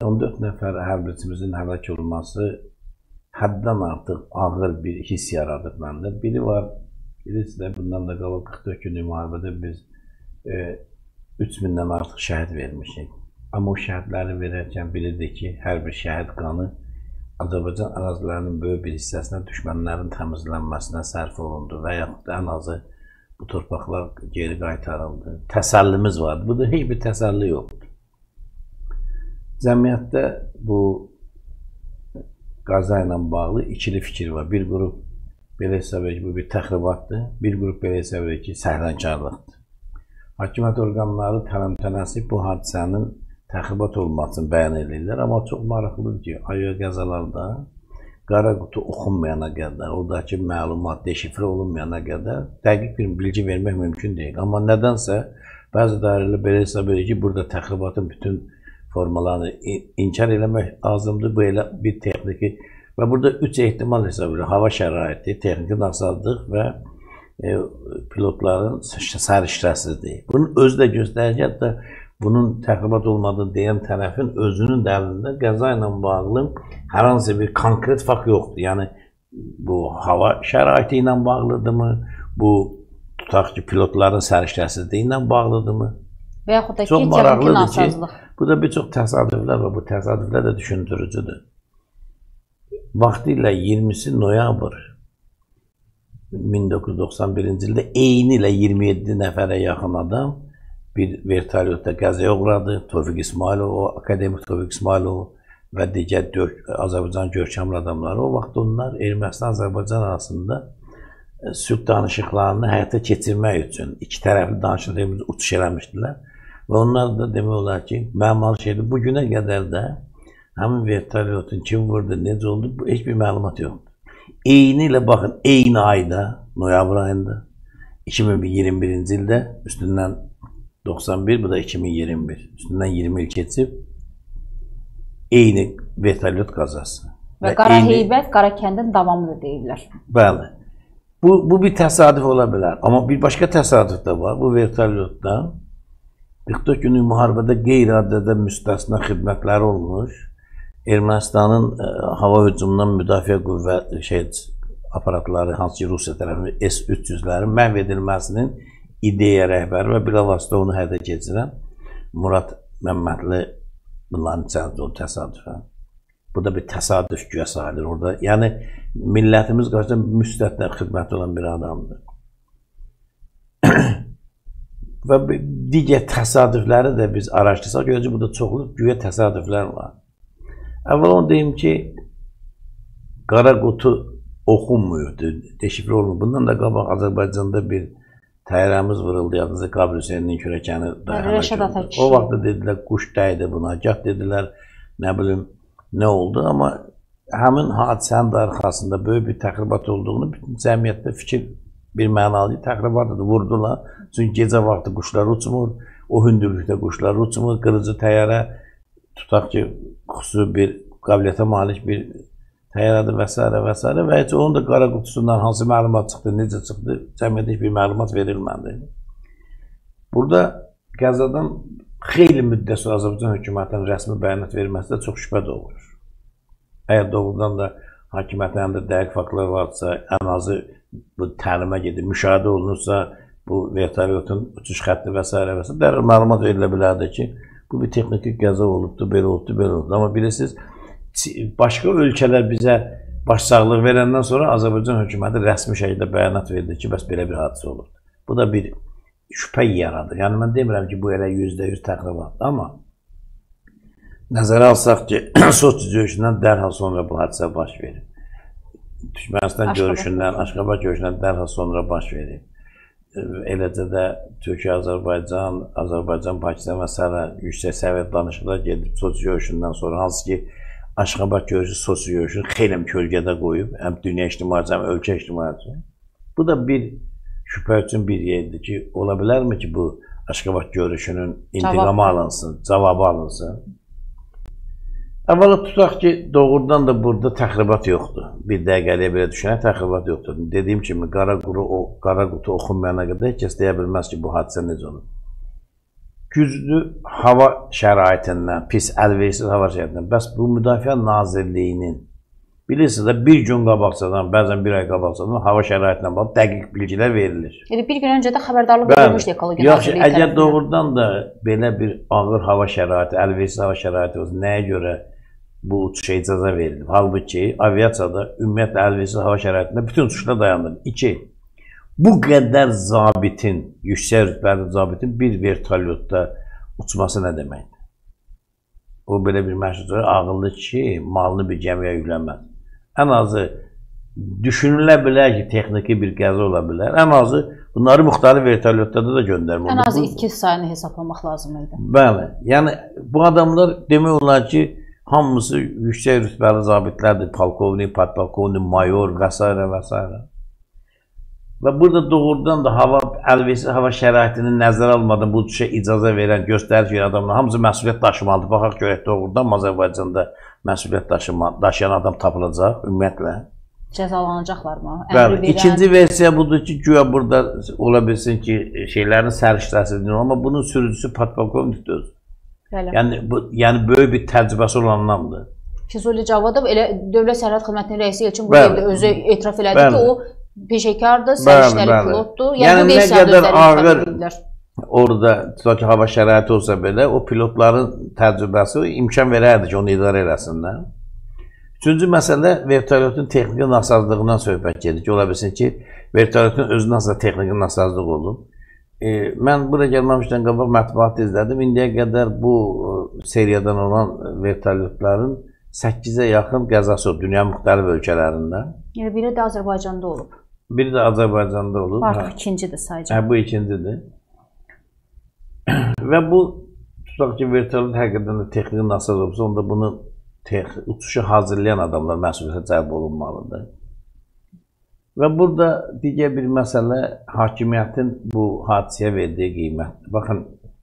14 nəfər hərbiçimizin həlak olması həddən artıq ağır bir his yaradır məndə. Biri var, birisi bundan da qabaq 44 günlük müharibədə biz 3000-dən artıq şəhid vermişik. Amma o şəhidləri verərkən bilirdik ki, hər bir şəhid qanı Azərbaycan ərazilərinin böyük bir hissəsinə düşmənlərin təmizlənməsinə sərf olundu və yaxud da ən azı bu torpaqlar geri qaytarıldı. Təsəllimiz vardı. Burada heç bir təsəlli yoxdur. Cəmiyyətdə bu Qaza ilə bağlı ikili fikir var. Bir qrup belə hesab edir ki, bu bir təxribatdır. Bir qrup belə hesab edir ki, səhlənkarlıqdır. Hakimiyyət orqanları tələmtənəsi bu hadisənin təxribat olmasını bəyan edirlər. Amma çox maraqlıdır ki, aviya qəzalarda qara qutu oxunmayana qədər, oradakı məlumat deşifrə olunmayana qədər dəqiq bir bilgi vermək mümkün deyil. Amma nədənsə bəzi dairələr belə hesab edir ki, burada təxribatın bütün formalarını inkar eləmək lazımdır. Bu elə bir texniki və burada 3 ehtimal hesab edir. Hava şəraiti, texniki nasazlıq və pilotların səriştəsizliyi. Bunun özü də göstərir ki, hətta bunun təxribat olmadığını deyən tərəfin özünün də əlində qəza ilə bağlı hər hansı bir konkret fakt yoxdur. Yəni, bu hava şəraiti ilə bağlıdırmı? Bu, tutaq ki, pilotların səriştəsizliyi ilə bağlıdırmı? Və yaxud da ki, texniki nasazlıq. Burada bir çox təsadüflər var. Bu təsadüflər də düşündürücüdür. Vaxtilə 20 noyabr 1991-ci ildə eyni ilə 27 nəfərə yaxın adam bir vertolyotda qəzaya uğradı. Tofiq İsmailov, akademik Tofiq İsmailov və digər Azərbaycan görkəmli adamları. O vaxt onlar Ermənistan-Azərbaycan arasında sülh danışıqlarını həyata keçirmək üçün iki tərəfli danışıqlarımız uçuş eləmişdilər. Və onlar da demək olar ki, məlumat şeydir. Bugünə qədər də həmin vertolyotun kim vurdu, necə oldu, heç bir məlumat yoxdur. Eyni ilə baxın, eyni ayda, noyabr ayında, 2021-ci ildə üstündən 91, bu da 2021. Üstündən 20 il keçib eyni vertolyot qazası. Və Qaraheybət, Qarakəndin davamıdır deyirlər. Bəli. Bu bir təsadüf ola bilər. Amma bir başqa təsadüf də var. Bu vertolyotdan 44 günlük müharibədə qeyri-adədə müstəsna xidmətləri olmuş. Ermənistanın hava hücumundan müdafiə qüvvə aparatları, hansı ki Rusiya tərəfindən S-300-lərin məhv edilməsinin ideya rəhbəri və bilavasitə onu həyata keçirən Murad Məmmədli bunların içərisində o təsadüfən. Bu da bir təsadüf güya sayılır orada. Yəni, millətimiz qarşısında müstəsna xidməti olan bir adamdır. Və digər təsadüfləri də biz araşdırsaq, görəcək burada çoxlu güya təsadüflər var. Əvvəl onu deyim ki, qara qutu oxunmuyordu, deşifrə olunmuyor. Bundan da qabaq Azərbaycanda bir təyyarəmiz vuruldu, yadınızda Qabri Hüseynin kürəkəni dayanır. O vaxtda dedilər, quş dəydi buna, gah dedilər, nə bilim, nə oldu. Amma həmin hadisənin də arxasında böyük bir təxribat olduğunu cəmiyyətdə fikir bir mənalı təxribatıdır, vurdular. Çünki gecə vaxtı quşlar uçmur, o hündürlükdə quşlar uçmur, qırıcı təyyarə, tutaq ki, xüsusi bir qabiliyyətə malik bir təyyarədir və s. və s. Və heç onun da qara qutusundan hansı məlumat çıxdı, necə çıxdı, cəmiyyətdə heç bir məlumat verilmədi. Burada qəzadan xeyli müddət sonra Azərbaycan hökumətinin rəsmi bəyanat verməsi də çox şübhə doğurur. Əgər doğrudan da hakimiyyətin əlində dəqiq faktlar varsa, ən azı bu təlimə gedir, müşahidə olunursa, bu vertolyotun uçuş xətti və s. və s. dərhal məlumat verilə bilərdi ki, bu bir texniki qəza olubdur, belə olubdur, belə olubdur. Amma bilirsiniz, başqa ölkələr bizə başsağlıq verəndən sonra Azərbaycan hökuməti rəsmi şəkildə bəyanat verdi ki, bəs belə bir hadisə olur. Bu da bir şübhə yaradır. Yəni, mən demirəm ki, bu elə %100 təxribatdır. Amma nəzərə alsaq ki, Soçi görüşündən dərhal sonra bu hadisə baş verir. Türkmənistan görüşündən, Aşqabad görüşündən dərhal sonra baş verir. Eləcə də Türkiyə, Azərbaycan, Pakistan və s. yüksək səviyyədə danışıqlar gedib Soçi görüşündən sonra, hansı ki Aşqabad görüşü, Soçi görüşünü xeyləm kölgədə qoyub, həm dünya ictimaiyyəti, həm ölkə ictimaiyyəti. Bu da bir şübhə üçün bir yerdir ki, ola bilərmi ki, bu Aşqabad görüşünün intiqamı alınsın, cavabı alınsın? Əvvəla tutaq ki, doğrudan da burada təxribat yoxdur. Bir dəqiqəliyə belə düşünək, təxribat yoxdur. Dediyim kimi, qara qutu oxunmayana qədər heç kəs deyə bilməz ki, bu hadisə necə olur. güclü hava şəraitindən, pis, əlverişsiz hava şəraitindən, bəs bu Müdafiə Nazirliyinin bilirsiniz də bir gün qabaqcadan, bəzən bir ay qabaqcadan hava şəraitindən bağlı dəqiq bilgilər verilir. Bir gün öncə də xəbərdarlıq verilmişdi Ekologiya Nazirliyi tərəfindən. Əgər doğrudan da belə bir ağır hava şəraiti, əlverişsiz hava şəraiti olsun, nəyə görə bu uçuşa icazə verilib? Halbuki aviasiyada ümumiyyətlə əlverişsiz hava şəraitində bütün uçuşlar dayandırılır. 2. Bu qədər zabitin, yüksək rütbəli zabitin bir vertolyotda uçması nə deməkdir? O belə bir məşrucular ağıllı ki, malını bir gəmiyə yüklənməz. Ən azı düşünülə bilər ki, texniki bir qəza ola bilər. Ən azı bunları müxtəlif vertolyotlarda da göndərmək. Ən azı itki sayını hesablamaq lazım idi. Bəli. Yəni bu adamlar demək olar ki, hamısı yüksək rütbəli zabitlərdir. Polkovnik, podpolkovnik, mayor və s. və s. Və burada doğrudan da əlverişsiz hava şəraitini nəzərə almadan bu uçuşa icazə verən, göstəriş verən adamlar hamısı məsuliyyət daşımalıdır. Baxaq görək doğrudan Azərbaycanda məsuliyyət daşıyan adam tapılacaq ümumiyyətlə. Cəzalanacaqlarmı? Bəli. İkinci versiya budur ki, güya burada ola bilsin ki, şeylərin səriştəsidir, amma bunun sürücüsü podpolkovnikdir. Yəni böyük bir təcrübəsi olanlardır. Füzuli Cavadov elə Dövlət Sərhəd Xidmətinin rəisi Elçin Quliyev də özü etiraf elədi ki, o peşəkardır, səriştəli pilotdur. Yəni nə qədər ağır orada tutaq ki, hava şəraiti olsa belə, o pilotların təcrübəsi imkan verərdi ki, onu idarə eləsinlər. Üçüncü məsələ, vertolyotun texniki nasazlığından söhbət gedir ki, ola bilsin ki, vertolyotun özündən sonra texniki nasazlıq olub. Mən bura gəlməmişdən qabaq mətbuatı izlədim. İndiyə qədər bu seriyadan olan vertolyotların 8-ə yaxın qəzası olub dünya müxtəlif ölkələrində. Biri də Azərbaycanda olub. Biri də Azərbaycanda olub. Artıq ikincidir sadəcə. Bu ikincidir. Və bu, tutaq ki, vertolyot həqiqətən də texniki nasaz olubsa, onda bunu uçuşu hazırlayan adamlar məsuliyyətə cəlb olunmalıdır. Və burada digər bir məsələ hakimiyyətin bu hadisəyə verdiyi qiymətdir. Baxın,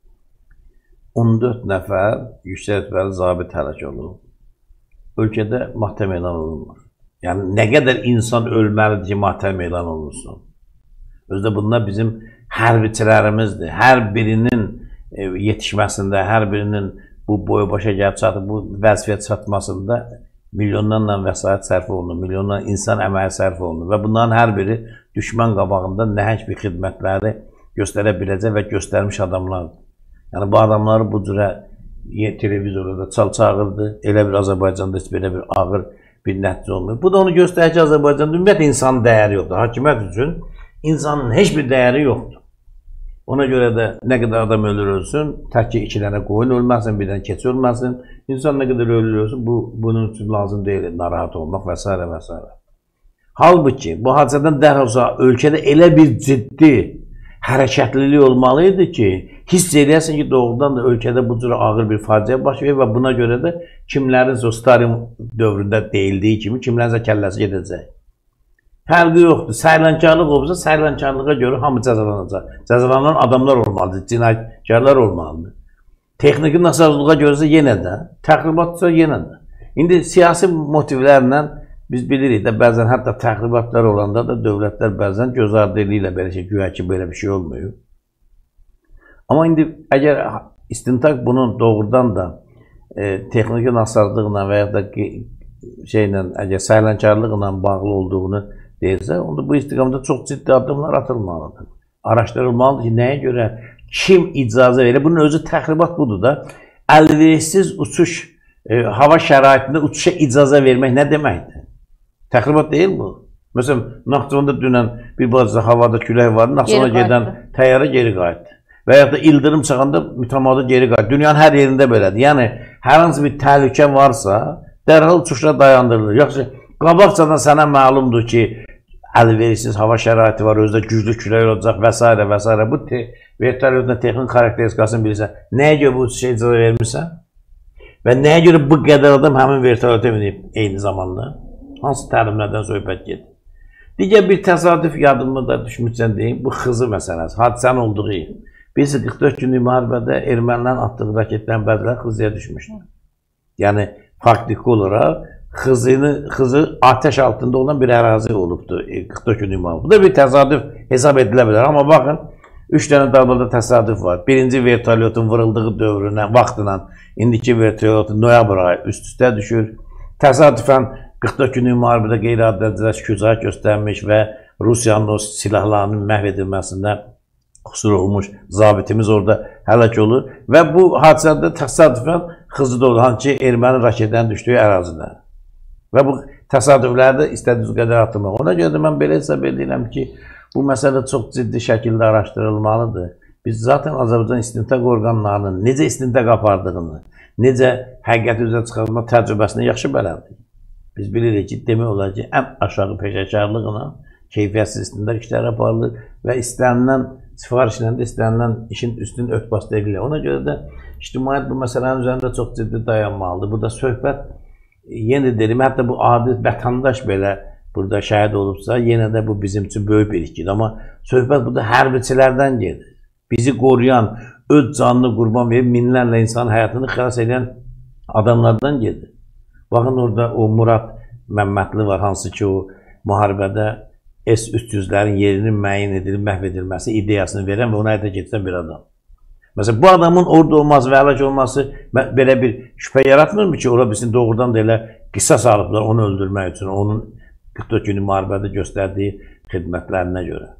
14 nəfər yüksək rütbəli zabit həlak olub. Ölkədə matəm elan olunmur. Yəni, nə qədər insan ölməlidir ki, matəm elan olunsun. Özdə bunlar bizim hərbiçilərimizdir. Hər birinin yetişməsində, hər birinin bu boya başa gəlib çatıb, bu vəzifəyə çatmasında milyonlarla vəsait sərf olunur, milyonlarla insan əməyi sərf olunur və bunların hər biri düşmən qabağında nəhəng bir xidmətləri göstərə biləcək və göstərmiş adamlardır. Yəni, bu adamları bu cürə televizorda çağırdı, elə bir Azərbaycanda heç belə bir ağır bir nəticə olmuyor. Bu da onu göstərir ki, Azərbaycanda ümumiyyətlə insanın dəyəri yoxdur. Hakimiyyət üçün insanın heç bir dəyəri yoxdur. Ona görə də nə qədər adam ölür ölsün, tək ki 2 dənə qoyun ölməsin, 1 dənə keçi ölməsin. İnsan nə qədər ölür ölsün, bunun üçün lazım deyil, narahat olmaq və s. və s. Halbuki, bu hadisədən dərhal ölkədə elə bir ciddi hərəkətlilik olmalıydı ki, hiss edəsin ki, doğrudan da ölkədə bu cür ağır bir faciə baş verir və buna görə də kimlərinsə o Stalin dövründə deyildiyi kimi kimlərinsə kəlləsi gedəcək. Fərqi yoxdur. Səylankarlıq olsa, səylankarlığa görə hamı cəzalanacaq. Cəzalanan adamlar olmalıdır, cinayətkarlar olmalıdır. Texniki nasazlığa görsə yenə də, təxribatsa yenə də. İndi siyasi motivlərlə biz bilirik də, bəzən hətta təxribatlar olanda da dövlətlər bəzən göz ardı ilə belə şey, güya ki, belə bir şey olmuyor. Amma indi əgər istintaq bunun doğrudan da texniki nasazlıqla və ya da əgər səylankarlıqla bağlı olduğunu deyirsə, onda bu istiqamda çox ciddi addımlar atılmalıdır. Araşdırılmalıdır ki, nəyə görə, kim icazə verir? Bunun özü təxribat budur da. Əlverişsiz uçuş, hava şəraitində uçuşa icazə vermək nə deməkdir? Təxribat deyil bu. Məsələn, Naxçıvanda dünən bir balaca havada külək var, Naxçıvana gedən təyyarə geri qayıtdı. Və ya da ildırım çıxanda mütəmadi geri qayıtdı. Dünyanın hər yerində belədir. Yəni, hər hansı bir təhlükə varsa, dərhal uçuşlar dayandırılır. Yaxşı, qabaqcadan sənə məlumdur ki, əlverişsiz hava şəraiti var, özdə güclü külək olacaq və s. və s. Bu vertolyotun texnik xarakteristikasını bilirsən. Nəyə görə bu uçuşa icazə vermirsən? Və nəyə görə bu qədər adam həmin vertolyota minib eyni zamanda? Hansı təlimlərdən söhbət gedir? Digər bir təsadüf yadımda da düşmüşsən deyim, bu Xızı məsələsi, hadisənin olduğu yer. Birisi 44 günlük müharibədə ermənilərin atdığı raketlərin bəziləri Xızıya düşmüşdür. Yəni, faktiki olaraq Xızı ateş altında olan bir ərazi olubdur 44 günlük müharibədə. Bu da bir təsadüf hesab edilə bilər. Amma baxın, 3 dənə dalbada təsadüf var. Birinci vertolyotun vurulduğu dövrünə, vaxtla indiki vertolyotun noyabr ayı üst-üstə düşür. Təsadüfən 44 günlük müharibədə qeyri-adi şücaət göstərmiş və Rusiyanın o silahlarının məhv edilməsində qüsur olmuş zabitimiz orada həlak olur və bu hadisədə təsadüfən Xızıda olur, hansı erməni raketlərin düşdüyü ərazidə. Və bu təsadüfləri də istədiyiniz qədər atılmaq. Ona görə də mən belə hesab edirəm ki, bu məsələ çox ciddi şəkildə araşdırılmalıdır. Biz zaten Azərbaycan istintaq orqanlarının necə istintaq apardığını, necə həqiqəti üzrə çıxartma təcrübəsini yaxşı bələndik. Biz bilirik ki, demək olar ki, ən aşağı peşəkarlıqla keyfiyyətsiz istintaq işləri aparılır və istənilən sifarişlə də istənilən işin üstünü ört-bas edilir. Ona görə də ictimaiyyət bu məsələnin üzərində çox ciddi dayanmalıdır. Burada söhbət, yenə deyim, hətta bu adi vətəndaş belə burada şəhid olubsa, yenə də bu bizim üçün böyük bir itkidir. Amma söhbət burada hərbiçilərdən gedir. Bizi qoruyan, öz canını qurban verib minlərlə insanın həyatını xilas edən adamlardan gedir. Baxın, orada o Murad Məmmədli var, hansı ki, o müharibədə S-300-lərin yerinin müəyyən edilib, məhv edilməsi ideyasını verən və ona həyata keçən bir adam. Məsələn, bu adamın orada olması və həlak olması belə bir şübhə yaratmırmı ki, ola bilsin doğrudan da elə qisas alıblar onu öldürmək üçün, onun 44 günlük müharibədə göstərdiyi xidmətlərinə görə.